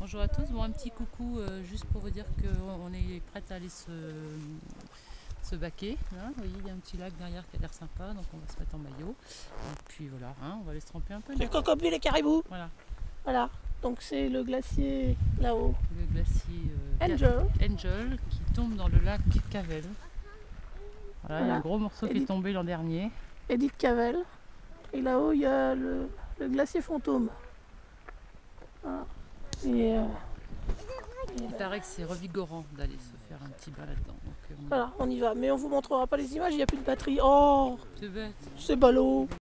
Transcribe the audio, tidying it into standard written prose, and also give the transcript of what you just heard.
Bonjour à tous, bon, un petit coucou juste pour vous dire qu'on est prête à aller se baquer. Hein. Vous voyez, il y a un petit lac derrière qui a l'air sympa, donc on va se mettre en maillot. Et puis voilà, hein, on va aller se tremper un peu. C'est Cocobu les caribous. Voilà. Voilà, donc c'est le glacier là-haut. Le glacier Angel qui tombe dans le lac Cavel. Voilà, il y a un gros morceau qui est tombé l'an dernier. Edith Cavell. Et là-haut, il y a le glacier fantôme. Voilà. Il paraît que c'est revigorant d'aller se faire un petit bain là-dedans. Voilà, on y va. Mais on vous montrera pas les images, il n'y a plus de batterie. Oh, c'est bête. c'est ballot.